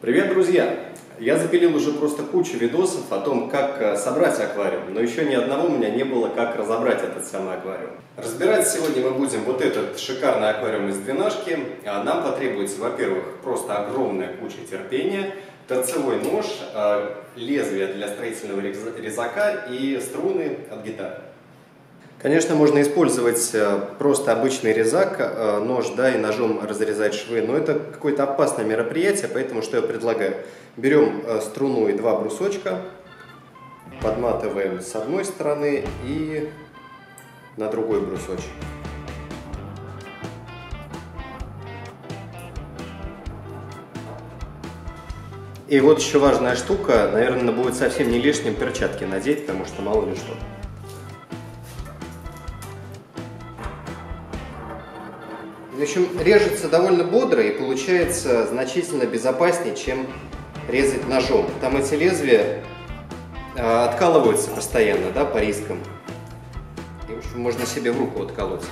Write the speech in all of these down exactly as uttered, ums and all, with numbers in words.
Привет, друзья! Я запилил уже просто кучу видосов о том, как собрать аквариум, но еще ни одного у меня не было, как разобрать этот самый аквариум. Разбирать сегодня мы будем вот этот шикарный аквариум из двенашки. Нам потребуется, во-первых, просто огромная куча терпения, торцевой нож, лезвие для строительного резака и струны от гитары. Конечно, можно использовать просто обычный резак, нож, да, и ножом разрезать швы, но это какое-то опасное мероприятие, поэтому что я предлагаю? Берем струну и два брусочка, подматываем с одной стороны и на другой брусочек. И вот еще важная штука, наверное, будет совсем не лишним перчатки надеть, потому что мало ли что. В общем, режется довольно бодро и получается значительно безопаснее, чем резать ножом. Там эти лезвия э, откалываются постоянно, да, по рискам. И, в общем, можно себе в руку отколоть.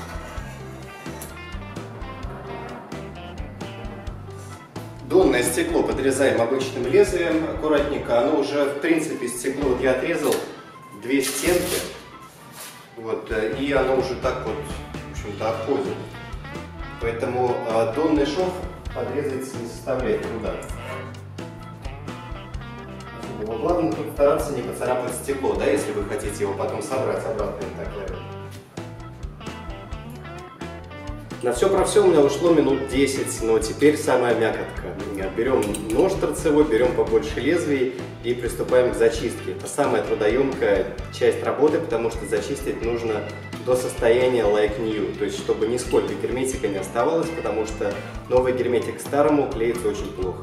Донное стекло подрезаем обычным лезвием аккуратненько. Оно уже, в принципе, стекло, вот я отрезал две стенки. Вот, и оно уже так вот, в общем-то, обходит. Поэтому э, донный шов подрезать не составляет труда. Главное тут стараться не поцарапать стекло, да, если вы хотите его потом собрать обратно и так далее. На все про все у меня ушло минут десять, но теперь самая мякотка. Берем нож торцевой, берем побольше лезвий и приступаем к зачистке. Это самая трудоемкая часть работы, потому что зачистить нужно до состояния like new, то есть чтобы нисколько герметика не оставалось, потому что новый герметик к старому клеится очень плохо.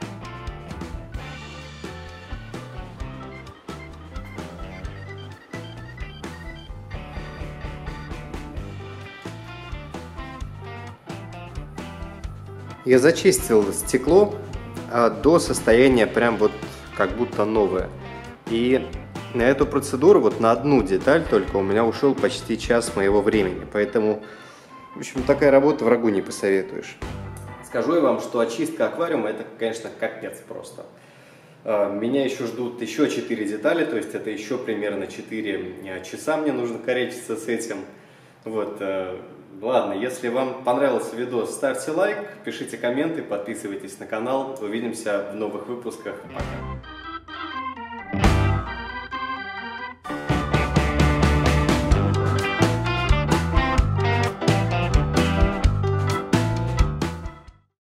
Я зачистил стекло а, до состояния прям вот как будто новое. И на эту процедуру, вот на одну деталь только, у меня ушел почти час моего времени. Поэтому, в общем, такая работа врагу не посоветуешь. Скажу я вам, что очистка аквариума это, конечно, капец просто. Меня еще ждут еще четыре детали, то есть это еще примерно четыре часа мне нужно корячиться с этим. Вот. Ладно, если вам понравился видос, ставьте лайк, пишите комменты, подписывайтесь на канал. Увидимся в новых выпусках. Пока.